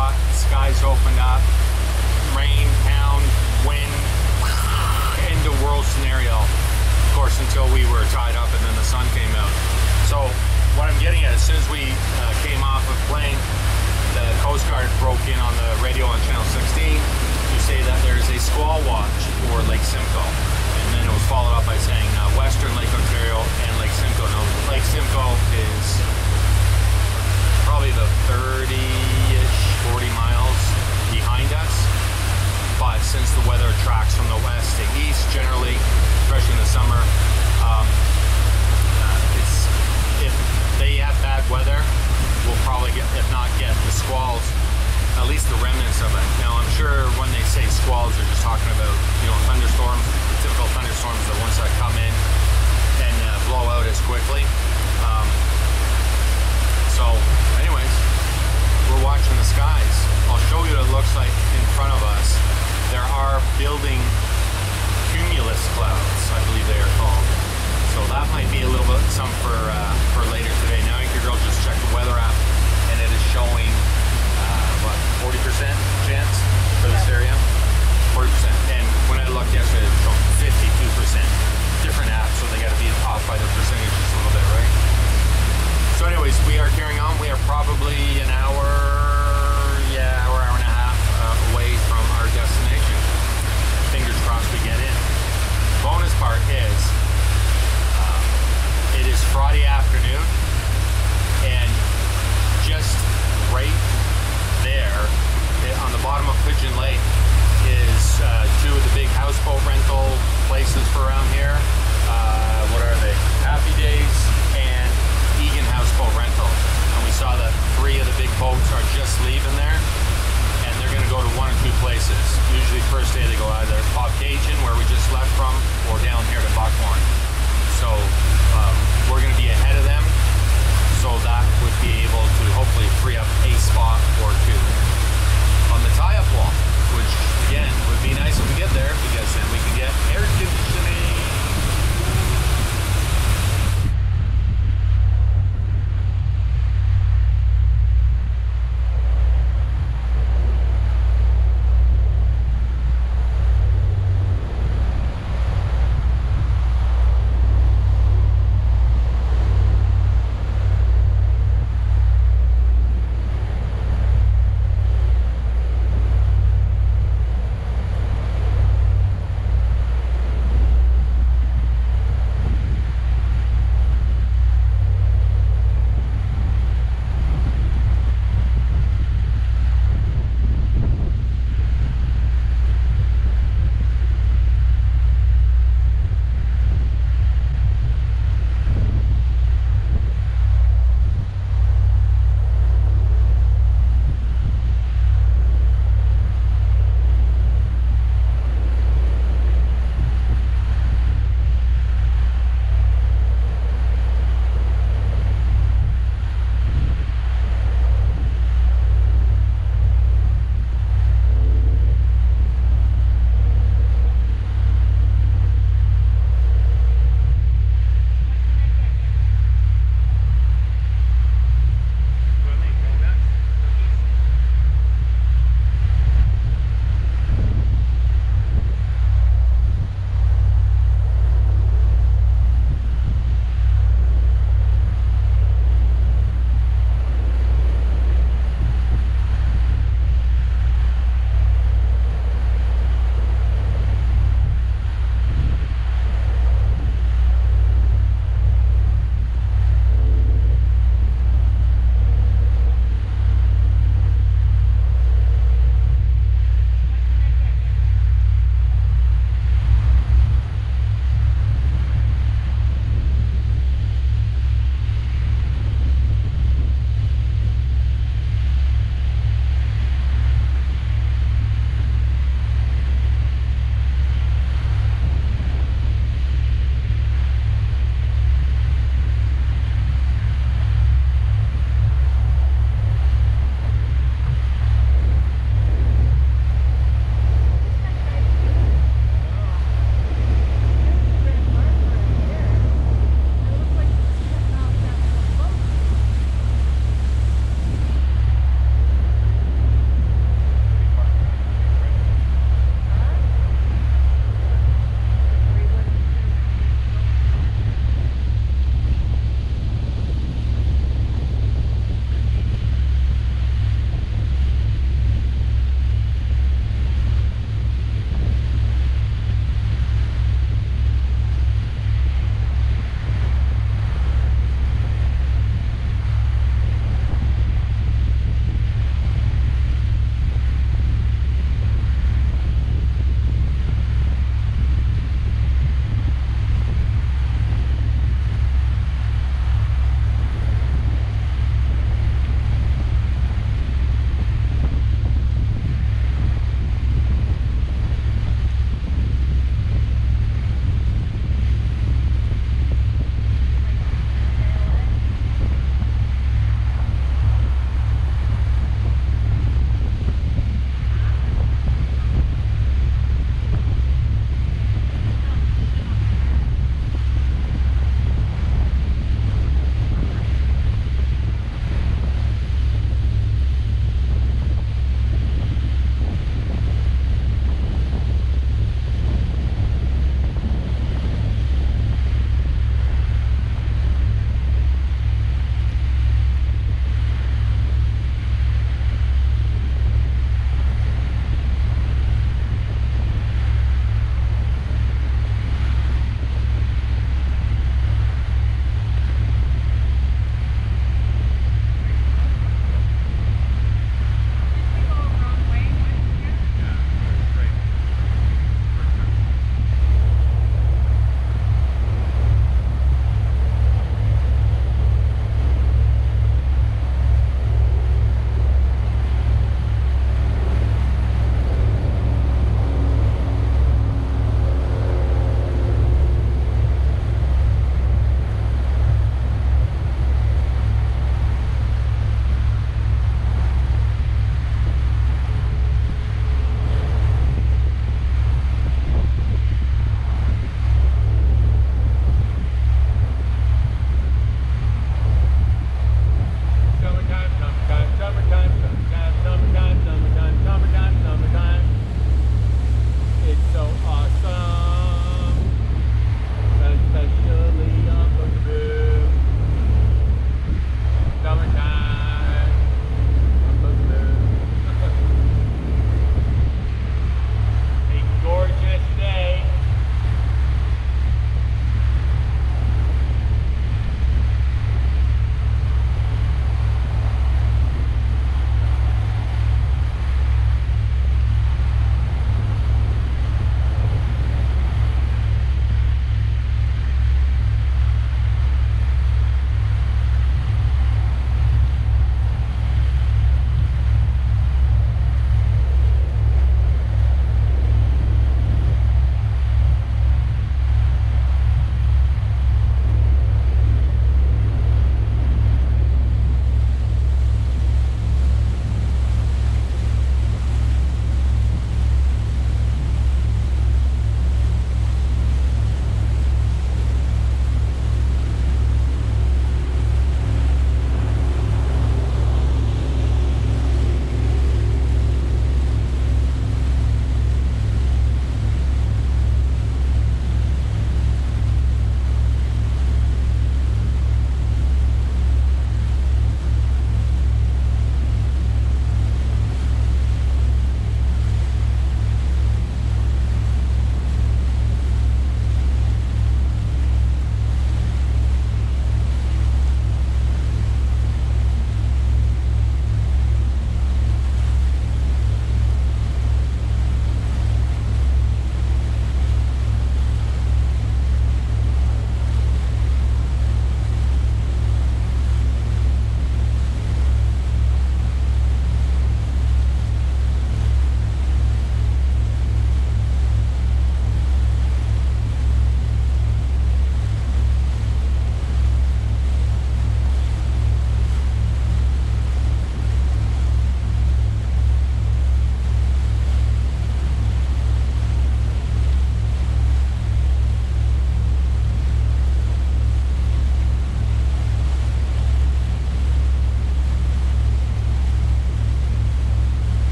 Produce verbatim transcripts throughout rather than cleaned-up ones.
hot, skies opened up, rain, pound, wind, end of world scenario. Of course, until we were tied up and then the sun came out. So what I'm getting at, as soon as we uh, came off of plane, the Coast Guard broke in on the radio on channel sixteen to say that there's a squall watch for Lake Simcoe. And then it was followed up by saying uh, Western Lake Ontario and Lake Simcoe. Now, Lake Simcoe is probably the thirty-ish, forty miles behind us. But since the weather tracks from the west to east generally, especially in the summer, um, uh, it's, if they have bad weather, we'll probably get, if not get the squalls, at least the remnants of it. Now I'm sure when they say squalls, they're just talking about, you know, thunderstorms, the typical thunderstorms, the ones that come in and uh, blow out as quickly. Um, so anyways, we're watching the skies. I'll show you what it looks like in front of us. There are building cumulus clouds, I believe they are called. So that might be a little bit some for uh, for later today. Now your girl just checked the weather app, and it is showing uh, what, forty percent chance for this area. forty percent. And when I looked yesterday, it was showing fifty-two percent. Different apps, so they got to be off by the percentages a little bit, right? So anyways, we are carrying on. We are probably an hour,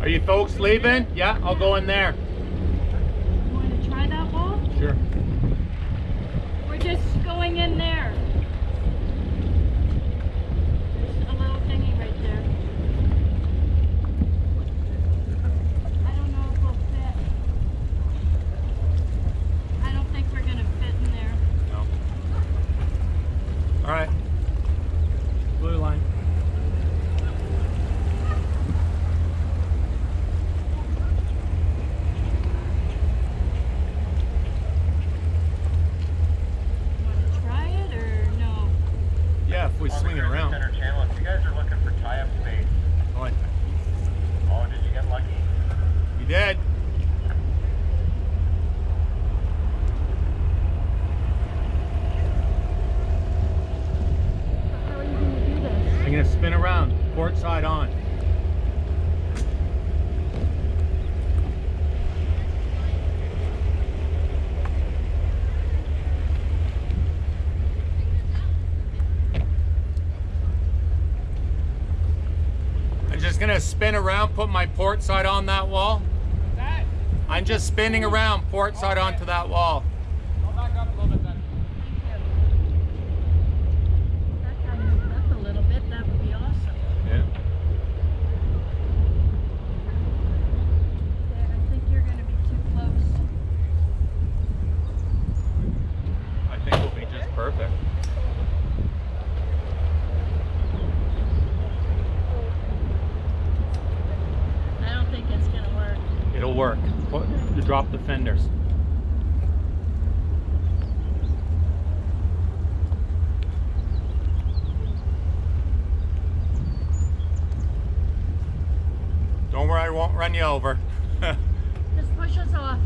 Are you folks leaving? Yeah, I'll go in there. You want to try that wall? Sure. We're just going in there. There's a little thingy right there. I don't know if we'll fit. I don't think we're going to fit in there. No. All right. Blue line. If we swing it around. Center channel. If you guys are looking for tie-up space. Oh, I, oh, did you get lucky? you did. How are you going to do this? I'm going to spin around, port side on. Just gonna spin around, put my port side on that wall. What's that? I'm just spinning around, port side Okay. onto that wall. I'll back up a little bit then. Thank you. That guy moved up a little bit. That would be awesome. Yeah. Yeah, I think you're going to be too close. I think we'll be just perfect. I don't think it's going to work. It'll work. Put, you drop the fenders. Don't worry, I won't run you over. Just push us off.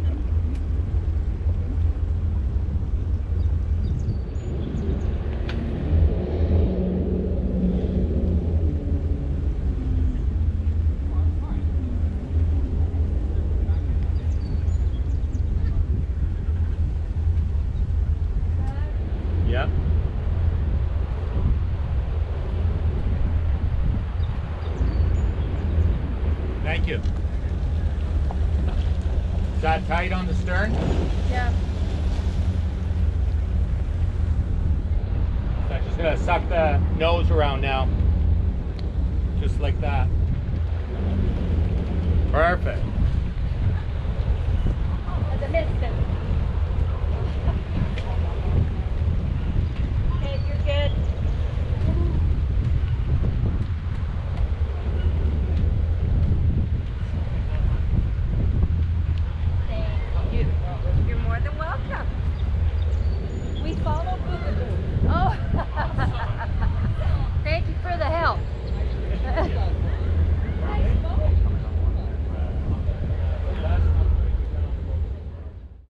Yep. Thank you. Is that tight on the stern? Yeah. So I'm just gonna suck the nose around now. Just like that. Perfect.